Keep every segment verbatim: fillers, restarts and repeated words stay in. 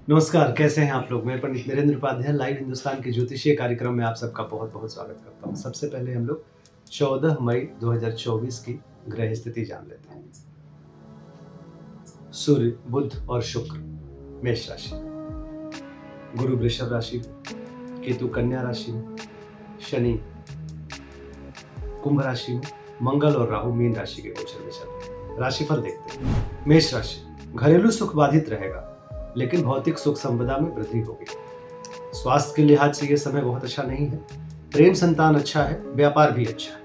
नमस्कार, कैसे हैं आप लोग। मैं पंडित नरेंद्र उपाध्याय लाइव हिंदुस्तान के ज्योतिषीय कार्यक्रम में आप सबका बहुत बहुत स्वागत करता हूं। सबसे पहले हम लोग चौदह मई दो हज़ार चौबीस की ग्रह स्थिति जान लेते हैं। सूर्य, बुध और शुक्र मेष राशि, गुरु वृषभ राशि, केतु कन्या राशि में, शनि कुंभ राशि में, मंगल और राहु मीन राशि के गोचर में चल रहे हैं। राशिफल देखते हैं। मेष राशि, घरेलू सुख बाधित रहेगा लेकिन भौतिक सुख संपदा में वृद्धि होगी। स्वास्थ्य के लिहाज से यह समय बहुत अच्छा नहीं है। प्रेम संतान अच्छा है, व्यापार भी अच्छा है।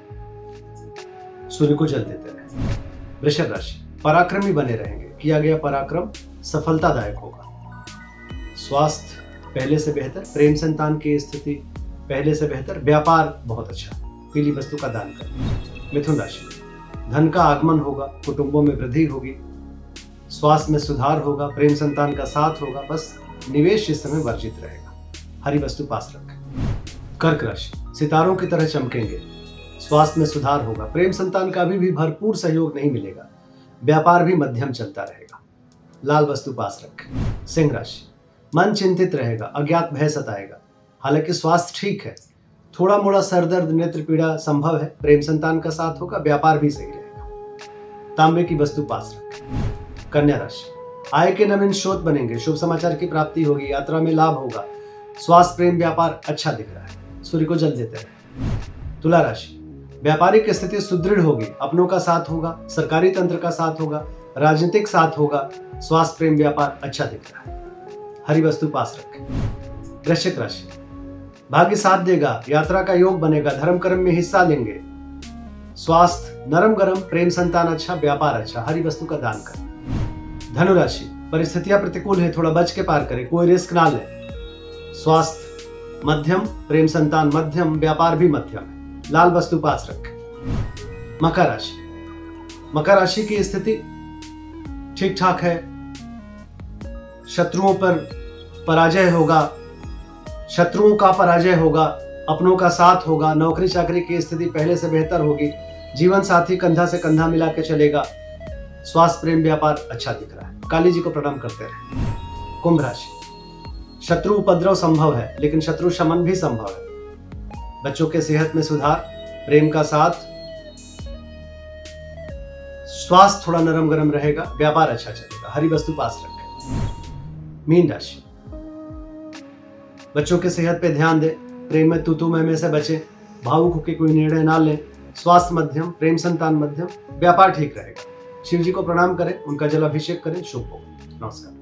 सूर्य को जल देते रहे। वृषभ राशि, पराक्रमी बने रहेंगे। किया गया पराक्रम सफलतादायक होगा। स्वास्थ्य पहले से बेहतर, प्रेम संतान की स्थिति पहले से बेहतर, व्यापार बहुत अच्छा। पीली वस्तु का दान करें। मिथुन राशि, धन का आगमन होगा, कुटुंबों में वृद्धि होगी, स्वास्थ्य में सुधार होगा, प्रेम संतान का साथ होगा। बस निवेश इस समय वर्जित रहेगा। हरी वस्तु पास रखें। कर्क राशि, सितारों की तरह चमकेंगे, स्वास्थ्य में सुधार होगा, प्रेम संतान का अभी भी भरपूर सहयोग नहीं मिलेगा, व्यापार भी मध्यम चलता रहेगा। लाल वस्तु पास रखें। सिंह राशि, मन चिंतित रहेगा, अज्ञात भय सताएगा। हालांकि स्वास्थ्य ठीक है, थोड़ा मोड़ा सरदर्द, नेत्र पीड़ा संभव है, प्रेम संतान का साथ होगा, व्यापार भी सही रहेगा। तांबे की वस्तु पास रखें। कन्या राशि, आय के नवीन स्रोत बनेंगे, शुभ समाचार की प्राप्ति होगी, यात्रा में लाभ होगा, स्वास्थ्य प्रेम व्यापार अच्छा दिख रहा है। सूर्य को जल देते रहे। तुला राशि, व्यापारिक स्थिति सुदृढ़ होगी, अपनों का साथ होगा, सरकारी तंत्र का साथ होगा, राजनीतिक साथ होगा, स्वास्थ्य प्रेम व्यापार अच्छा दिख रहा है। हरी वस्तु पास रखें। वृश्चिक राशि, भाग्य साथ देगा, यात्रा का योग बनेगा, धर्म कर्म में हिस्सा लेंगे, स्वास्थ्य नरम गरम, प्रेम संतान अच्छा, व्यापार अच्छा। हरी वस्तु का दान करें। धनुराशि, परिस्थितियां प्रतिकूल है, थोड़ा बच के पार करें, कोई रिस्क ना लें। स्वास्थ्य मध्यम, प्रेम संतान मध्यम, व्यापार भी मध्यम है। लाल वस्तु पास रखें। मकर राशि, मकर राशि की स्थिति ठीक ठाक है। शत्रुओं पर पराजय होगा, शत्रुओं का पराजय होगा, अपनों का साथ होगा, नौकरी चाकरी की स्थिति पहले से बेहतर होगी, जीवन साथी कंधा से कंधा मिला के चलेगा, स्वास्थ्य प्रेम व्यापार अच्छा दिख रहा है। काली जी को प्रणाम करते रहे। कुंभ राशि, शत्रु उपद्रव संभव है लेकिन शत्रु शमन भी संभव है। बच्चों के सेहत में सुधार, प्रेम का साथ, स्वास्थ्य थोड़ा नरम गरम रहेगा, व्यापार अच्छा चलेगा। हरी वस्तु पास रखें। मीन राशि, बच्चों के सेहत पे ध्यान दें, प्रेम में तू तू मैं मैं से बचें, भावुक होकर कोई निर्णय ना लें। स्वास्थ्य मध्यम, प्रेम संतान मध्यम, व्यापार ठीक रहेगा। शिव जी को प्रणाम करें, उनका जलाभिषेक करें, शुभ हो। नमस्कार।